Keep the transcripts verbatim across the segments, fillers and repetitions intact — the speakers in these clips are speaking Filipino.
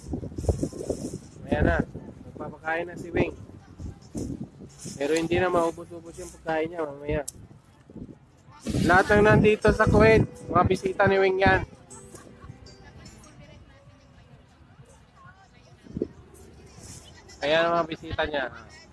Ayan na. Magpapakain na si Wing. Pero hindi na maubos-ubos yung pagkain niya mamaya. Lahat ng nandito sa Kuwait, mga bisita ni Wing yan. Ayan ang mga bisita niya.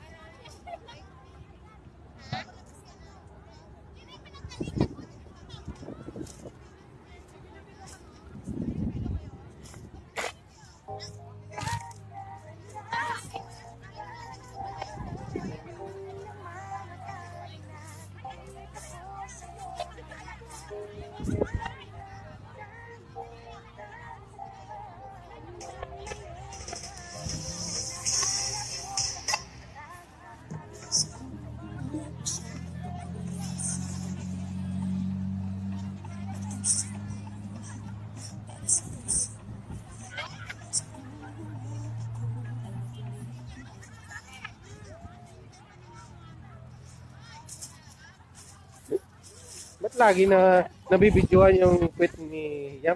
Ba't lagi na nabibidyohan yung kwet ni Yam?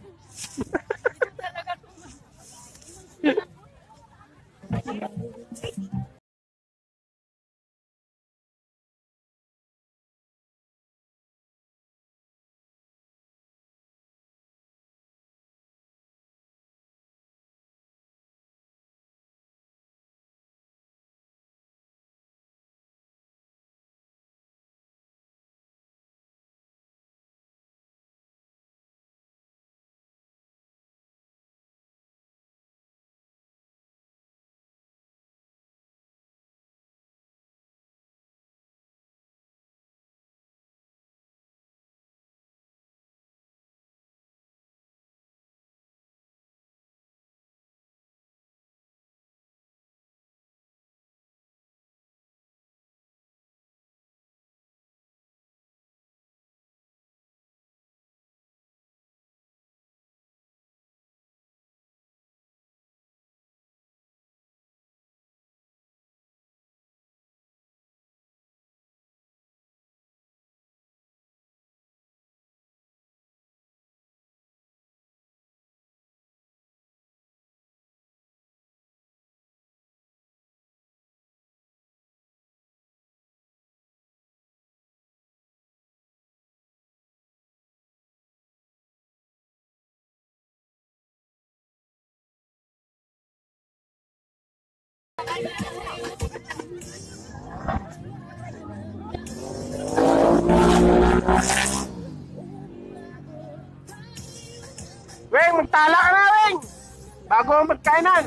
Weng, magtala ka na, Weng! Bago ang magkainan!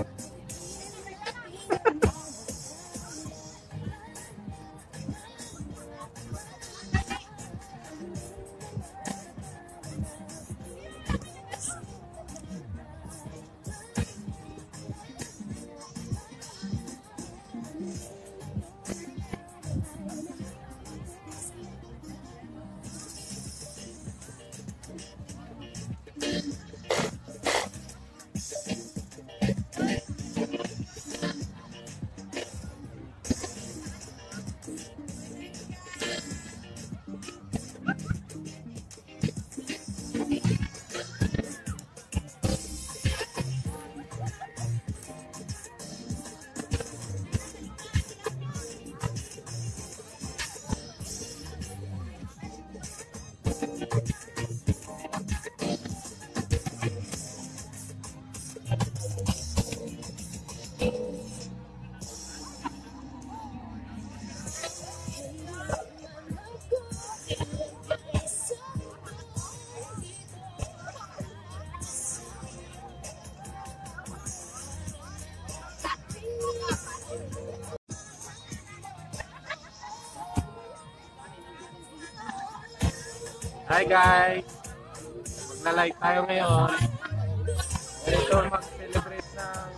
Hi guys! Magla-live tayo ngayon. Ito mag-celebrate ng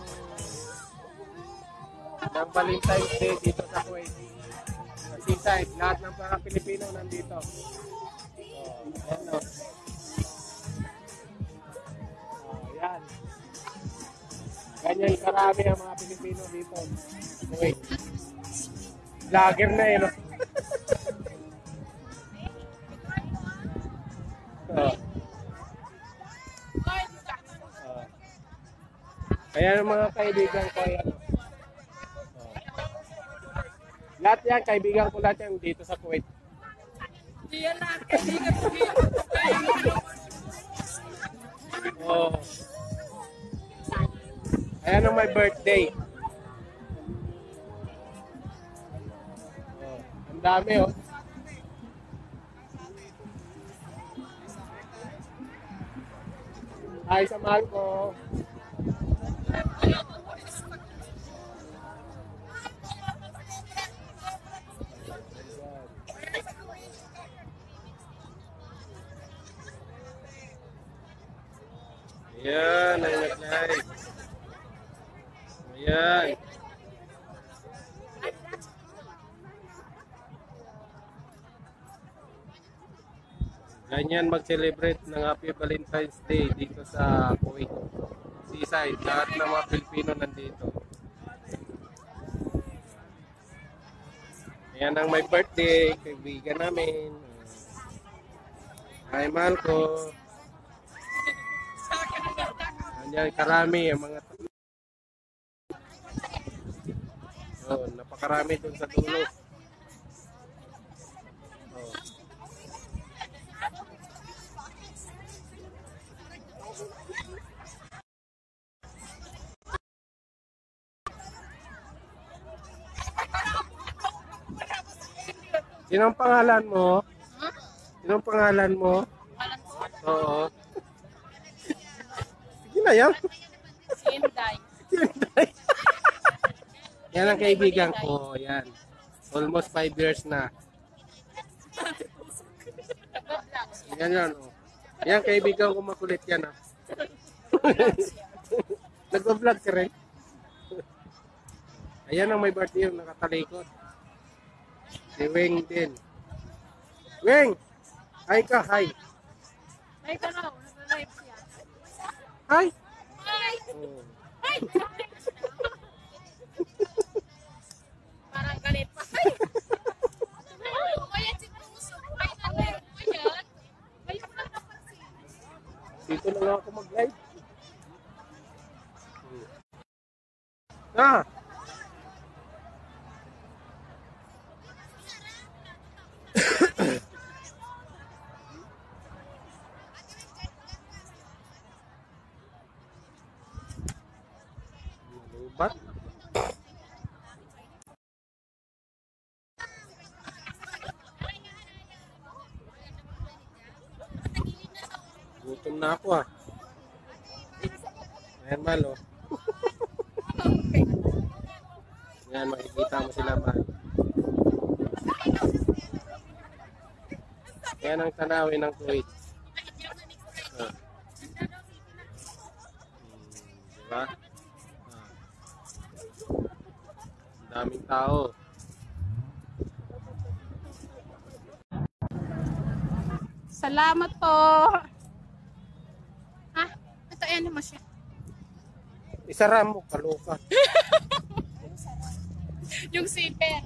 ng Valentine's Day dito sa Kuwait. Sa seaside, lahat ng mga Pilipino nandito. So, ayan o. Oh, yan. Ganyan karami ang mga Pilipino dito. Kuwait. Vlogger na eh, no? So, uh, Ayan ang mga kaibigan ko. Ayan. Oh. Lahat yan, kaibigan ko lahat yan dito sa Kuwait. Hindi yan lahat kaibigan ko dito. Oh. Ayan ang my birthday. Oh. Ang dami oh. Hi sa mahal ko. Ayan, ay nag-live. Ayan. Ganyan mag-celebrate ng Happy Valentine's Day dito sa Kuwait. Seaside, lahat ng mga Pilipino nandito. Ayan ang my birthday, kaibigan namin. Hi, mahal ko. Ayan, karami ang mga oh, napakarami dun sa dulo. Oh. Sinong pangalan mo? Huh? Sinong pangalan mo? Alam ko? Oo. Sige na yan. Si Inday. Hyundai. Yan ang kaibigan ko. Yan. Almost five years na. Yan yan. Oh. Yan kaibigan ko makulit yan. Ah. Nag-vlog ka rin. Ayan ang may birthday yung nakatalikod. Si Weng din. Weng! Hi ka, hi. Ay, ka na. Nag-live siya. Hi! Hi! Oh. Hi! Parang galit pa. Ay! Ay! Kaya si Puso. Ay, nanay mo yan. Ngayon lang napansin. Dito na lang ako mag-live. Ah! Lubat. Gutom na ako ah. Ayan malo. Ayan, makikita mo sila man. Ayan ang tanawin ng Kuwait. Ah. Hmm, diba? Ah. Ang daming tao. Salamat po. Ah, ito yan naman siya. Isara mo, kaluka. Yung zipper.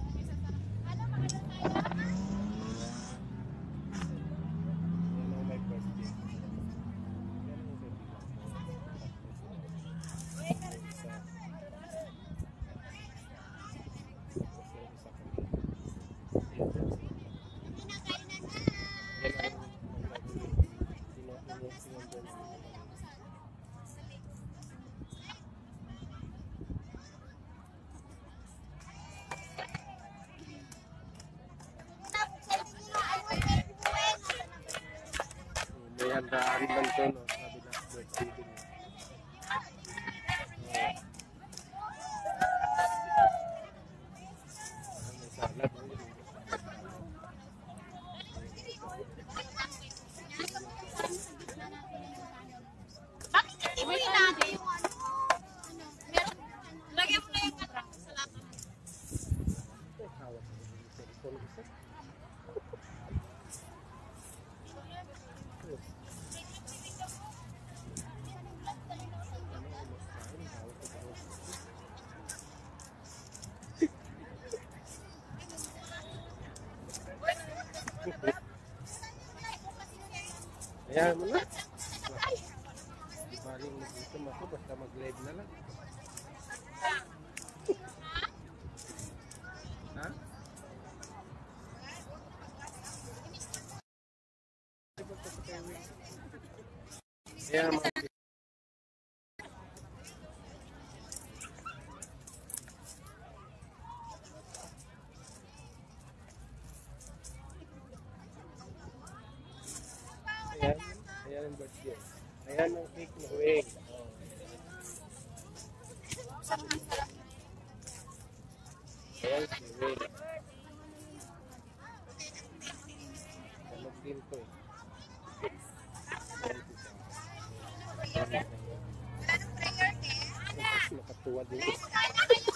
May handaan lang to, no? Sabi na, birthday din. May salad. Bakit hindi mo ilagay yung ano? Lagyan mo na yung ano sa lahat. Hawak ko yung cellphone isa. Ayan mo na. Baling mag-itom ako basta mag-live na lang. Ayan, mga bisita. Ayan, ayan ang birthday. Ayan ang cake ni Wing. Oh. Ayan si Wing. Tamag din ko eh. Ayan si Sam. Ayan. Tapos nakatuwa din.